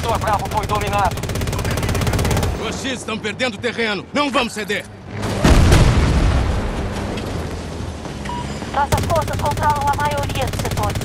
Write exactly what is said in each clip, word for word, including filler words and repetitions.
Setor Bravo foi dominado. Os X estão perdendo terreno. Não vamos ceder. Nossas forças controlam a maioria dos setores.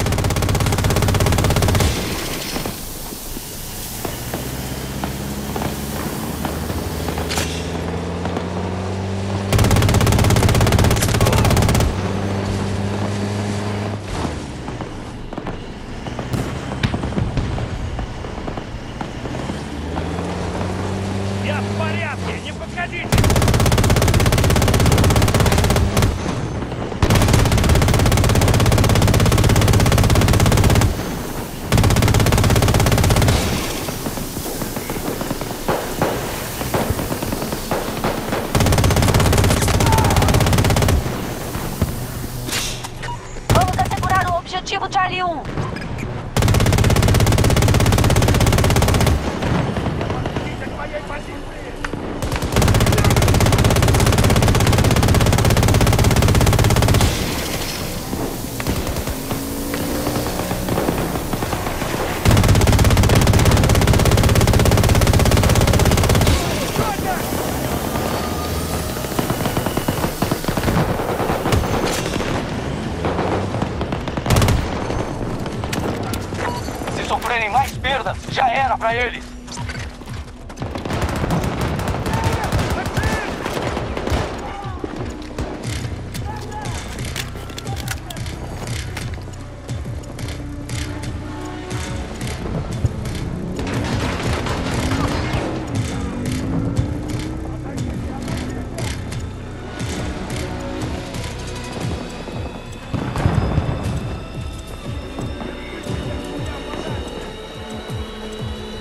Я в порядке, не подходите! Vamos assegurar o objetivo Charlie um. Se sofrerem mais perdas, já era pra eles.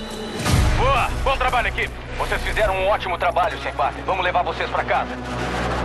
Boa! Bom trabalho, equipe. Vocês fizeram um ótimo trabalho, Senpai. Vamos levar vocês pra casa.